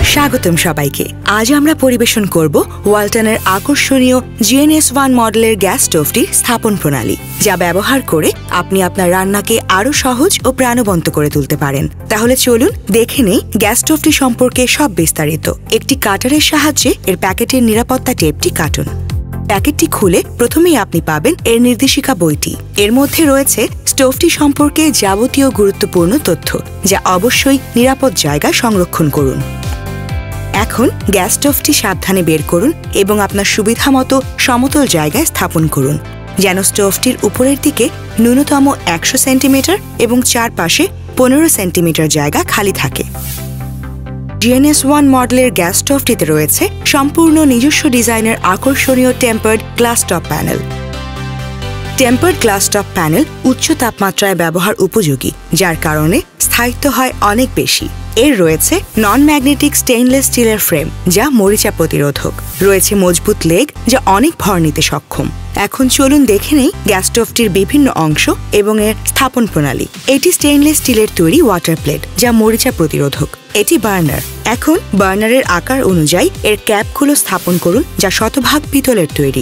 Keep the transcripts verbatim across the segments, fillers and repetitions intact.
স্বাগতম সবাইকে। আজ আমরা পরিবেশন করব ওয়ালটনের আকর্ষণীয় জি এন এস ওয়ান মডেলের গ্যাস স্টোভটির স্থাপন প্রণালী, যা ব্যবহার করে আপনি আপনার রান্নাকে আরও সহজ ও প্রাণবন্ত করে তুলতে পারেন। তাহলে চলুন দেখে নেই গ্যাস স্টোভটি সম্পর্কে সব বিস্তারিত। একটি কাটারের সাহায্যে এর প্যাকেটের নিরাপত্তা টেপটি কাটুন। প্যাকেটটি খুলে প্রথমেই আপনি পাবেন এর নির্দেশিকা বইটি। এর মধ্যে রয়েছে স্টোভটি সম্পর্কে যাবতীয় গুরুত্বপূর্ণ তথ্য, যা অবশ্যই নিরাপদ জায়গায় সংরক্ষণ করুন। এখন গ্যাস স্টোভটি সাবধানে বের করুন এবং আপনার সুবিধামতো সমতল জায়গায় স্থাপন করুন, যেন স্টোভটির উপরের দিকে ন্যূনতম একশো সেন্টিমিটার এবং চারপাশে পনেরো সেন্টিমিটার জায়গা খালি থাকে। জি এন এস ওয়ান মডেলের গ্যাস স্টোভটিতে রয়েছে সম্পূর্ণ নিজস্ব ডিজাইনের আকর্ষণীয় tempered glass top panel. Tempered glass top panel উচ্চ তাপমাত্রায় ব্যবহার উপযোগী, যার কারণে স্থায়িত্ব হয় অনেক বেশি। এর রয়েছে নন ম্যাগনেটিক স্টেইনলেস স্টিলের ফ্রেম, যা মরিচা প্রতিরোধক। রয়েছে মজবুত লেগ, যা অনেক ভর নিতে সক্ষম। এখন চলুন দেখে নেই গ্যাস স্টোভটির বিভিন্ন অংশ এবং এর স্থাপন প্রণালী। এটি স্টেইনলেস স্টিলের তৈরি ওয়াটার প্লেট, যা মরিচা প্রতিরোধক। এটি বার্নার। এখন বার্নারের আকার অনুযায়ী এর ক্যাপগুলো স্থাপন করুন, যা শতভাগ পিতলের তৈরি।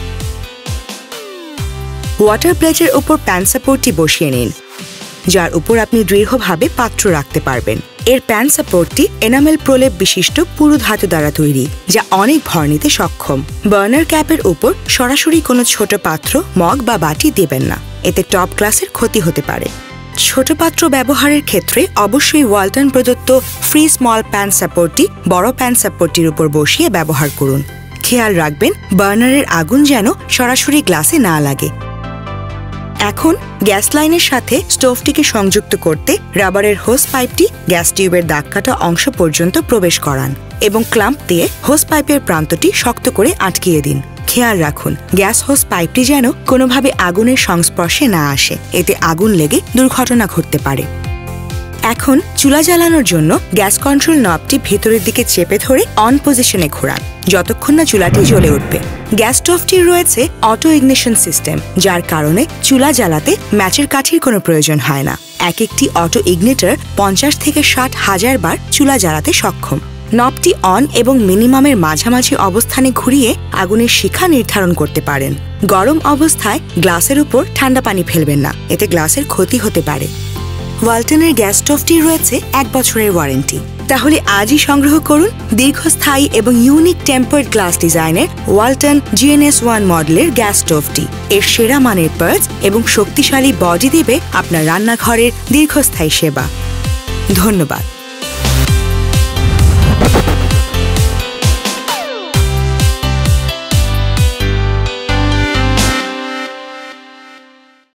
ওয়াটার প্লেটের উপর প্যান সাপোর্টটি বসিয়ে নিন, যার উপর আপনি দৃঢ়ভাবে পাত্র রাখতে পারবেন। এর প্যান সাপোর্টটি এনামেল প্রলেপ বিশিষ্ট পুরু ধাতু দ্বারা তৈরি, যা অনেক ভর নিতে সক্ষম। বার্নার ক্যাপের উপর সরাসরি কোনো ছোট পাত্র, মগ বা বাটি দেবেন না, এতে টপ গ্লাসের ক্ষতি হতে পারে। ছোট পাত্র ব্যবহারের ক্ষেত্রে অবশ্যই ওয়ালটন প্রদত্ত ফ্রি স্মল প্যান সাপোর্টটি বড় প্যান সাপোর্টটির উপর বসিয়ে ব্যবহার করুন। খেয়াল রাখবেন বার্নারের আগুন যেন সরাসরি গ্লাসে না লাগে। এখন গ্যাস লাইনের সাথে স্টোভটিকে সংযুক্ত করতে রাবারের হোস পাইপটি গ্যাস টিউবের দাগ কাটা অংশ পর্যন্ত প্রবেশ করান এবং ক্লাম্প দিয়ে হোস পাইপের প্রান্তটি শক্ত করে আটকিয়ে দিন। খেয়াল রাখুন গ্যাস হোস পাইপটি যেন কোনোভাবে আগুনের সংস্পর্শে না আসে, এতে আগুন লেগে দুর্ঘটনা ঘটতে পারে। এখন চুলা জ্বালানোর জন্য গ্যাস কন্ট্রোল নবটি ভেতরের দিকে চেপে ধরে অন পজিশনে ঘোরান, যতক্ষণ না চুলাটি জ্বলে উঠবে। গ্যাস স্টোভটির রয়েছে অটো ইগনিশন সিস্টেম, যার কারণে চুলা জ্বালাতে ম্যাচের কাঠির কোনো প্রয়োজন হয় না। এক একটি অটো ইগনিটর পঞ্চাশ থেকে ষাট হাজার বার চুলা জ্বালাতে সক্ষম। নবটি অন এবং মিনিমামের মাঝামাঝি অবস্থানে ঘুরিয়ে আগুনের শিখা নির্ধারণ করতে পারেন। গরম অবস্থায় গ্লাসের উপর ঠান্ডা পানি ফেলবেন না, এতে গ্লাসের ক্ষতি হতে পারে। ওয়ালটনের গ্যাস স্টোভটির রয়েছে এক বছরের ওয়ারেন্টি। তাহলে আজই সংগ্রহ করুন দীর্ঘস্থায়ী এবং ইউনিক টেম্পার্ড গ্লাস ডিজাইনের Walton G N S one মডেলের গ্যাস স্টোভটি। এর সেরা মানের পার্টস এবং শক্তিশালী বডি দেবে আপনার রান্নাঘরের দীর্ঘস্থায়ী সেবা। ধন্যবাদ।